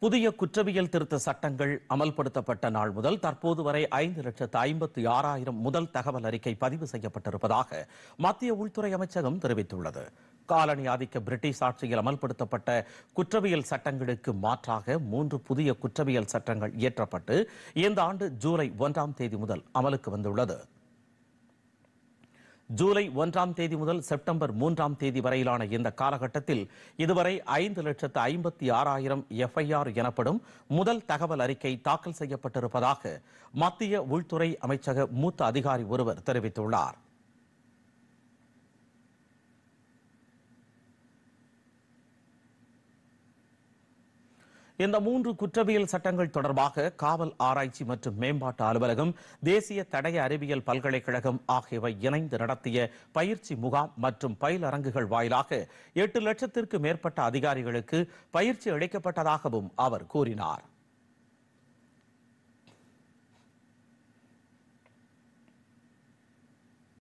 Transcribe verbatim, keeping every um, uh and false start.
புதிய குற்றவியல் திருத்த சட்டங்கள் அமல்படுத்தப்பட்ட நாள் முதல் தற்போது வரை ஐந்து லட்சத்து ஐம்பத்தி ஆறாயிரம் முதல் தகவல் அறிக்கை பதிவு செய்யப்பட்டிருப்பதாக மத்திய உள்துறை அமைச்சகம் தெரிவித்துள்ளது. காலனி ஆதிக்க பிரிட்டிஷ் ஆட்சியில் அமல்படுத்தப்பட்ட குற்றவியல் சட்டங்களுக்கு மாற்றாக மூன்று புதிய குற்றவியல் சட்டங்கள் இயற்றப்பட்டு இந்த ஆண்டு ஜூலை ஒன்றாம் தேதி முதல் அமலுக்கு வந்துள்ளது. ஜூலை ஒன்றாம் தேதி முதல் செப்டம்பர் மூன்றாம் தேதி வரையிலான இந்த காலகட்டத்தில் இதுவரை ஐந்து லட்சத்து ஐம்பத்தி ஆறாயிரம் எஃப்ஐஆர் எனப்படும் முதல் தகவல் அறிக்கை தாக்கல் செய்யப்பட்டிருப்பதாக மத்திய உள்துறை அமைச்சக மூத்த அதிகாரி ஒருவர் தெரிவித்துள்ளார். இந்த மூன்று குற்றவியல் சட்டங்கள் தொடர்பாக காவல் ஆராய்ச்சி மற்றும் மேம்பாட்டு அலுவலகம், தேசிய தடய அறிவியல் பல்கலைக்கழகம் ஆகியவை இணைந்து நடத்திய பயிற்சி முகாம் மற்றும் பயிலரங்குகள் வாயிலாக எட்டு லட்சத்திற்கு மேற்பட்ட அதிகாரிகளுக்கு பயிற்சி அளிக்கப்பட்டதாகவும் அவர் கூறினார்.